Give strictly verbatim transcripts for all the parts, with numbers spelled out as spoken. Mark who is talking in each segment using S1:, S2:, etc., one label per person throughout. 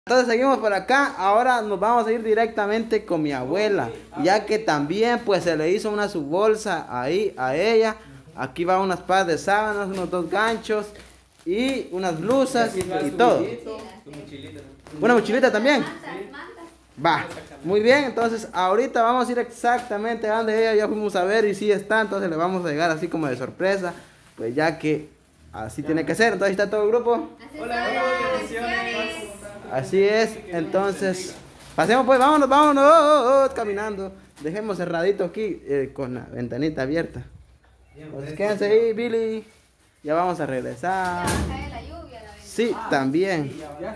S1: Entonces seguimos por acá. Ahora nos vamos a ir directamente con mi abuela, ya que también pues se le hizo una su bolsa ahí a ella. Aquí va unas par de sábanas, unos dos ganchos y unas blusas y todo. Una mochilita también. Va, muy bien. Entonces ahorita vamos a ir exactamente a donde ella. Ya fuimos a ver y sí está. Entonces le vamos a llegar así como de sorpresa, pues ya que así tiene que ser. Entonces ahí está todo el grupo.
S2: Hola, bendiciones.
S1: Así es, entonces, pasemos pues, vámonos, vámonos, oh, oh, oh, caminando. Dejemos cerradito aquí eh, con la ventanita abierta. Pues quédense ahí, Billy. Ya vamos a regresar. Sí, también.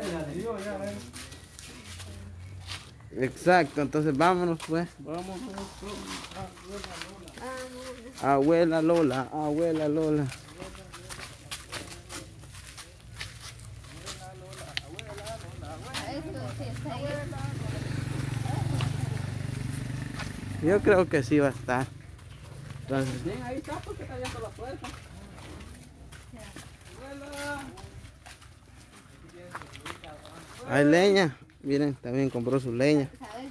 S1: Exacto, entonces vámonos pues. Vámonos. Abuela Lola, abuela Lola. Yo creo que sí va a estar. Entonces, bien, ahí está porque está abierta la puerta. Hay leña. Miren, también compró su leña.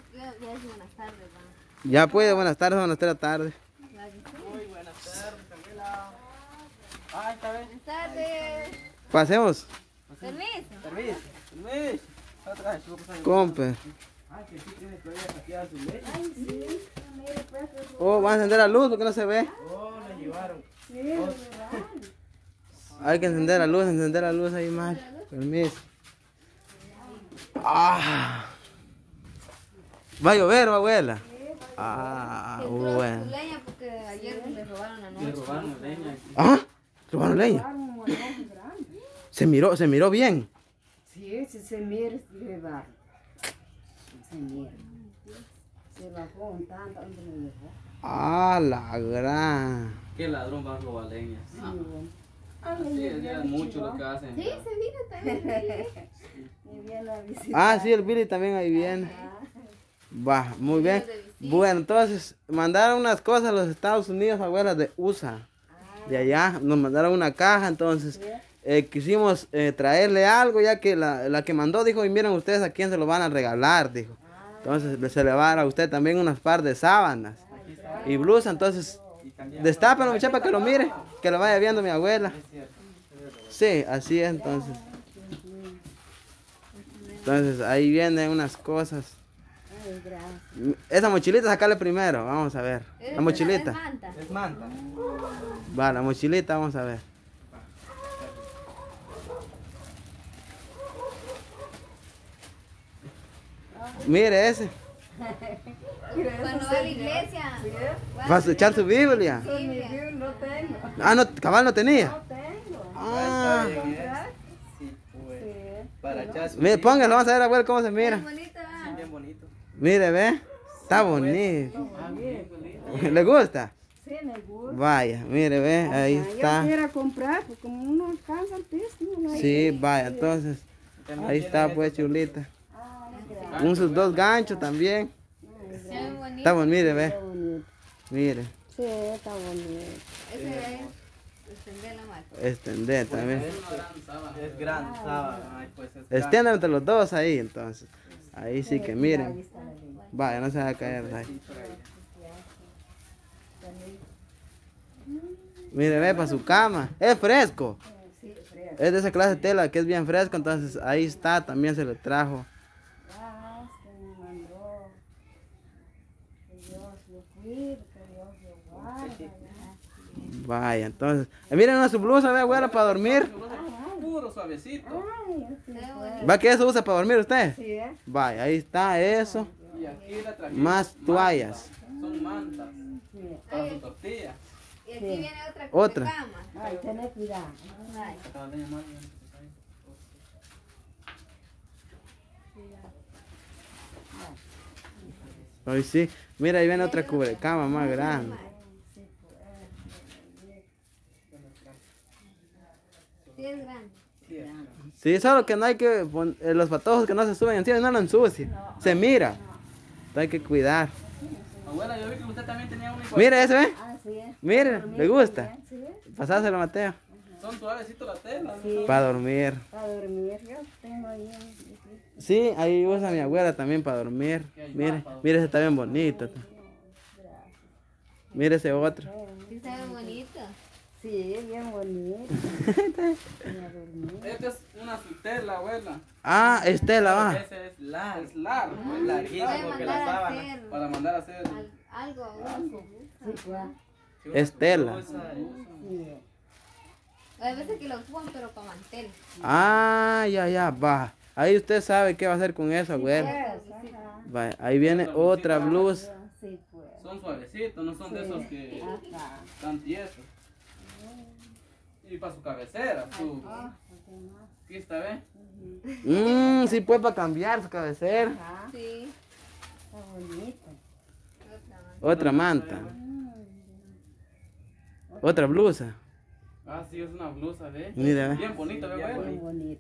S1: Ya puede, buenas tardes, buenas tardes.
S2: Muy buenas tardes, Camila. Ay, está bien.
S3: Buenas tardes.
S1: Pasemos.
S3: Permiso.
S2: Permiso. Permiso. Otra vez, ¿cómo pasa?
S1: Compe.
S2: Ay, que sí tiene todavía saqueada su leche.
S1: Oh, va a encender la luz porque no se ve.
S2: Oh, la llevaron.
S1: Hay que encender la luz, encender la luz ahí mal. Permiso. Ah. Va a llover, abuela. Ah, bueno.
S3: Leña porque ayer le robaron la noche.
S2: Le robaron leña.
S1: ¿Ah? ¿Robaron leña? Se miró, se miró bien.
S4: Sí, si se mira, se va. Se mira. Se bajó un tanto, ¿dónde me llevó?
S1: Ah, la gran.
S2: ¿Qué ladrón va a robar leña?
S4: Sí, bueno.
S2: Así es, ya es mucho lo que hacen.
S3: Sí, se vino también.
S4: Me viene a visitar.
S1: Ah, sí, el Billy también ahí viene. Va, muy bien. Bueno, entonces, mandaron unas cosas a los Estados Unidos, abuelas de U S A. De allá, nos mandaron una caja, entonces eh, quisimos eh, traerle algo, ya que la, la que mandó dijo, y miren ustedes a quién se lo van a regalar, dijo. Entonces, se le va a dar a usted también unas par de sábanas y blusa, entonces, destápenlo, muchacha, para que lo mire, que lo vaya viendo mi abuela. Sí, así es, entonces. Entonces, ahí vienen unas cosas.
S4: Ay, gracias.
S1: Esa mochilita, sacarle primero, vamos a ver. La mochilita.
S2: Es manta.
S1: Va, la mochilita, vamos a ver. Mire ese.
S3: Cuando va a la iglesia.
S1: Va a echar su Biblia.
S4: Yo no tengo.
S1: Ah, no, cabal no tenía.
S4: No tengo.
S1: Ah.
S2: Sí, pues. Para echar su
S1: Mire, póngalo, vamos a ver, abuelo, cómo se mira.
S3: Bonita.
S2: Sí, bien bonito.
S1: Mire, ve. Está bonito.
S2: Ah, bien bonito.
S1: ¿Le gusta?
S4: Sí, me gusta.
S1: Vaya, mire, ve, ahí
S4: Yo
S1: está.
S4: quiero comprar, pues como uno alcanza el piso, no hay.
S1: Sí, vaya, entonces. Ahí está, pues, chulita.
S4: Ah, gracias.
S1: Un sus dos ganchos también.
S3: Se ve bonito.
S1: Está bonito, mire, ve.
S4: Está bonito.
S1: Mire,
S4: Sí, está bonito.
S3: Ese es extender la mano.
S1: extender también.
S2: Es grande, sábado. Ay, pues es grande.
S1: Extiendan entre los dos ahí, entonces. Ahí sí que
S4: Ahí
S1: miren.
S4: está la leña.
S1: Vaya, no se va a caer ahí. Mire, ve, para su cama. Es fresco.
S4: Sí, fresco.
S1: Es de esa clase de tela que es bien fresco, entonces ahí está, también se le trajo.
S4: Gracias, me mandó. Que Dios lo cuide, que Dios lo guarde.
S1: Vaya, entonces. eh, miren una su blusa, ve, abuela, para dormir.
S2: Puro suavecito.
S4: Ay, así fue.
S1: ¿Va que eso usa para dormir usted?
S4: Sí, ¿eh?
S1: Vaya, ahí está eso.
S2: Y aquí la trajimos.
S1: Más toallas.
S2: Son mantas.
S4: Sí.
S2: Para su tortilla.
S3: Y aquí viene otra
S1: Otra.
S3: cama.
S4: Ay, tené cuidado.
S3: Ay.
S2: Esta leña más bien.
S1: Hoy sí. Mira, ahí viene otra cubrecama más grande.
S3: Sí, es grande.
S2: Sí, es.
S1: Sí, solo que no hay que pon- eh, los patojos que no se suben encima, no lo ensucien. Se mira. Entonces hay que cuidar.
S2: Abuela, yo vi que usted también tenía una igual.
S1: Mire ese, ve.
S4: Ah, sí, ¿eh?
S1: Mire, le gusta.
S4: Sí, ¿eh?
S1: Pasáselo, Mateo.
S2: Son suavecitos la tela.
S4: Sí.
S1: Para dormir.
S4: Para dormir, yo tengo ahí.
S1: Sí, ahí usa mi abuela también para dormir. Mire, mire, ese está bien bonito. Mire ese otro.
S3: Sí, está bien bonito.
S4: Sí, bien bonito. Mira, dormir.
S2: Esta es una tutela, abuela.
S1: Ah, Estela, va.
S2: Ese es largo. Es largo.
S3: Ah,
S2: Es larguísimo
S3: puede
S2: porque
S3: mandar
S2: la
S3: a
S2: sábana.
S3: hacer
S2: Para mandar a hacer.
S3: al- algo, algo.
S4: Sí, pues.
S2: Sí, una
S1: Estela.
S2: cosa,
S4: Sí.
S3: Hay veces que lo ocupan, pero para mantel.
S1: Ah, ya, ya, va. Ahí usted sabe qué va a hacer con eso, abuela.
S4: Pues, ajá.
S1: Va, ahí viene otra blusa.
S4: Sí, pues.
S2: Son suavecitos, no son de esos que
S4: Ajá.
S2: están tiesos. Y para su cabecera, su.
S4: Ah, ¿por qué más?
S2: Aquí está, ¿ve?
S1: Mmm, sí, pues para cambiar su cabecera.
S4: Ajá.
S3: Sí.
S4: Está bonito.
S1: Otra
S3: Otra más.
S1: manta. Otra blusa.
S2: Ah, sí, es una blusa, ¿ve?
S1: Mira, ve.
S2: Bien bonita, ¿ve,
S4: Bien
S2: abuela?
S4: bonito.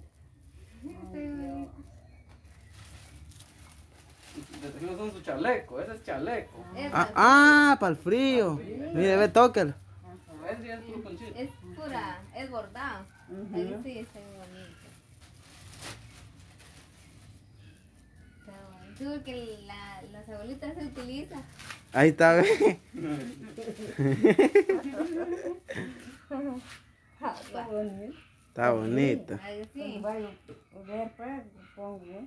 S2: Le trajimos un su chaleco, ese es chaleco.
S3: Esa,
S1: Ah, ah para el frío. Mire, ve, tóquelo.
S2: Ese sí es puro conchito.
S3: es pura, es bordado.
S4: Ujú.
S3: Ahí sí, está bien bonito. Está bueno. Sí, porque la, las abuelitas se utilizan.
S1: Ahí está, ve.
S4: Está bonito.
S1: Está bonito.
S3: Ahí sí.
S4: Vaya, a ver, pues, pongo, ¿eh?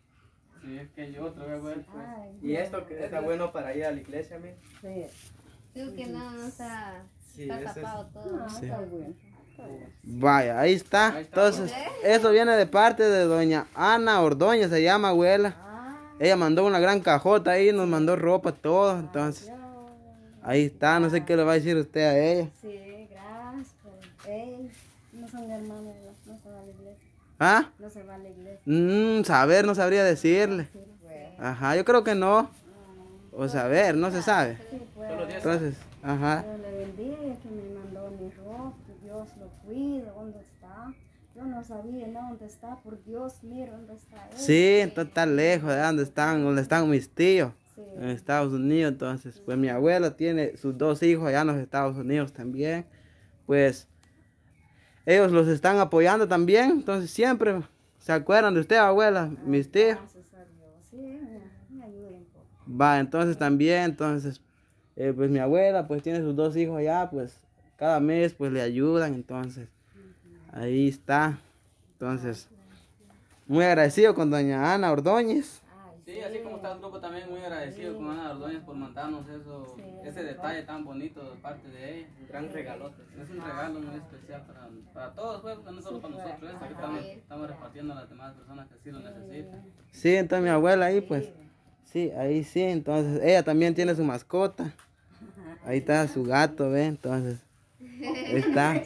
S2: Sí, es que hay otro, ¿ve, abuela?
S4: Ay,
S5: ¿Y esto que está bueno para ir a la iglesia, mi?
S4: sí.
S3: Sí, que no, no está,
S5: Sí,
S3: está
S5: ese es-
S3: tapado todo.
S4: Ah,
S1: Sí.
S4: está bueno. Está bueno.
S1: Vaya, ahí está.
S2: Ahí está.
S1: Entonces, eso viene de parte de doña Ana Ordóñez, se llama abuela.
S4: Ah,
S1: Ella mandó una gran cajota ahí, nos mandó ropa, todo. Entonces,
S4: ya.
S1: ahí está. No sé qué le va a decir usted a ella.
S4: Sí, gracias. Por... Ey, no son hermanos, no, no se va a la iglesia.
S1: ¿Ah?
S4: No se va a la iglesia.
S1: Mmm, saber, no sabría decirle.
S4: Sí, pues.
S1: Ajá, yo creo que no. O saber, no se sabe.
S4: Sí, pues.
S2: Solo diez.
S1: Entonces, ajá.
S4: Dios le bendiga, que me mandó mi ropa, que Dios lo cuida, ¿dónde está? Yo no sabía ¿no? dónde está, por Dios, mira dónde está él.
S1: Sí, entonces está lejos de donde están, donde están mis tíos.
S4: Sí.
S1: En Estados Unidos. Entonces, pues mi abuela tiene sus dos hijos allá en los Estados Unidos también. Pues ellos los están apoyando también. Entonces siempre se acuerdan de usted, abuela, mis tíos.
S4: Gracias a Dios, sí, me, me ayuda un poco.
S1: Va, entonces también, entonces, eh, pues mi abuela pues tiene sus dos hijos allá, pues cada mes pues le ayudan, entonces, ahí está. Entonces, muy agradecido con doña Ana Ordóñez.
S4: Ay,
S2: Sí, así como está el grupo también muy agradecido con Ana Ordóñez por mandarnos eso,
S4: Sí,
S2: ese detalle tan bonito de parte de ella.
S5: Un gran regalote.
S2: Es un regalo muy especial para, para todos, pues, no solo para nosotros, es que estamos, estamos repartiendo a las demás personas que sí lo necesitan.
S1: Sí, entonces mi abuela ahí pues, sí, ahí sí, entonces ella también tiene su mascota. Ahí está su gato, ve, entonces, ahí está.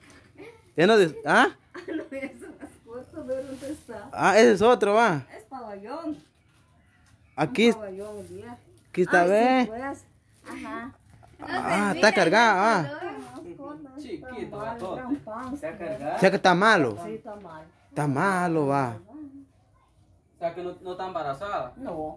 S1: Ya no dis- ¿Ah?
S4: No, esa mascota, ¿de dónde está?
S1: Ah, ese es otro, va.
S4: Es pabellón.
S1: Aquí,
S4: Un pabellón, viejo.
S1: aquí está,
S4: Ay,
S1: ve.
S4: sí, pues. Ajá.
S1: Ah, está cargado, ah.
S2: Chiquito,
S4: Vale,
S2: gatote.
S4: gran pan,
S5: Se ha
S4: sí,
S5: cargado.
S1: O sea que está malo.
S4: Sí, está mal.
S1: Está malo, va.
S2: O sea que no, no está embarazada.
S4: No.
S2: Oh,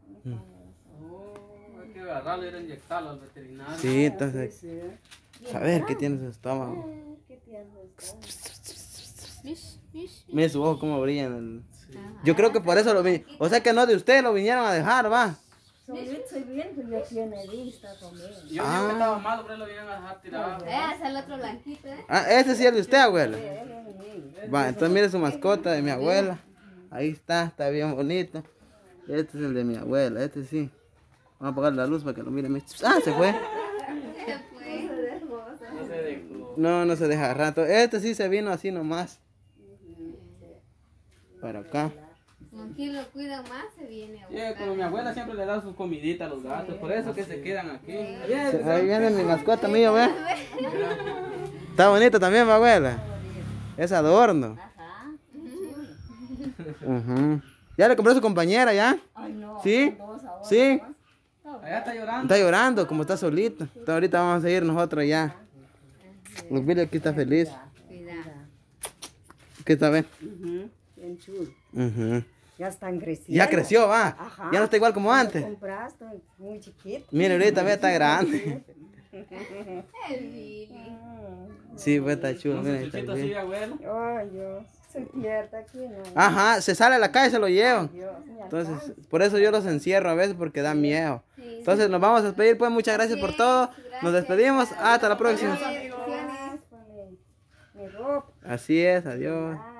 S2: hay que agarrarlo y ir a inyectarlo al veterinario.
S1: Sí, entonces,
S4: Sí, sí.
S1: a ver qué tiene su estómago.
S4: Ay, ¿qué tienes esto?
S3: Mish, mish.
S1: Mire su ojo cómo brillan. el-
S3: Ajá.
S1: Yo creo que por eso lo vi. O sea que no de usted, lo vinieron a dejar, va.
S4: Solito estoy viendo que ya tiene vista conmigo.
S2: Yo digo
S1: Ah.
S2: que estaba malo, pero él lo vinieron a dejar tirado.
S3: Eh, es el otro blanquito, ¿eh?
S1: Ah, ese sí es de usted, abuela.
S4: Él es mío.
S1: Va, entonces mire su mascota de mi abuela. Ahí está, está bien bonito. Este es el de mi abuela, este sí. Vamos a apagar la luz para que lo miren. Ah, se fue.
S3: Se fue.
S2: No se dejó.
S1: No, no se deja rato. Este sí se vino así nomás. Para acá.
S3: Como aquí lo cuidan más, se viene a
S2: Sí,
S3: buscar.
S2: como mi abuela siempre le da sus comiditas a los gatos, por eso que se quedan aquí.
S1: Ahí viene mi mascota mío, ve. Está bonito también, mi abuela. Es adorno.
S4: Ajá.
S1: Ujú. ¿Ya le compró a su compañera ya?
S4: Ay, no.
S1: ¿Sí?
S4: son dos ahora
S1: Sí.
S4: nomás.
S2: Allá está llorando.
S1: Está llorando, como está solito. Entonces ahorita vamos a ir nosotros ya. Lupilio aquí está feliz.
S3: Cuidado.
S1: ¿Qué está bien?
S4: Ujú, bien chulo.
S1: Ujú.
S4: Ya están creciendo.
S1: Ya creció, va.
S4: Ajá.
S1: Ya no está igual como
S4: Lo
S1: antes.
S4: compraste muy chiquito.
S1: Mire, ahorita ve, está grande.
S3: El Billy.
S1: Sí, pues está chulo.
S2: Con
S1: Mira,
S2: su
S1: ahí está
S2: chuchito
S1: bien.
S2: así, abuela.
S4: Ay, Dios. se pierde aquí, no hay.
S1: Ajá, se sale a la calle y se lo llevan.
S4: Dios, me
S1: Entonces,
S4: alcanza.
S1: por eso yo los encierro a veces porque da miedo.
S3: Sí,
S1: Entonces nos vamos a despedir, pues muchas gracias por todo. Nos despedimos, hasta la próxima.
S4: Gracias, pues, mi- mi ropa.
S1: Así es, adiós.
S4: Ah.